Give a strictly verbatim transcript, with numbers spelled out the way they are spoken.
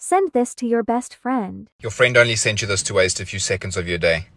Send this to your best friend. Your friend only sent you this to waste a few seconds of your day.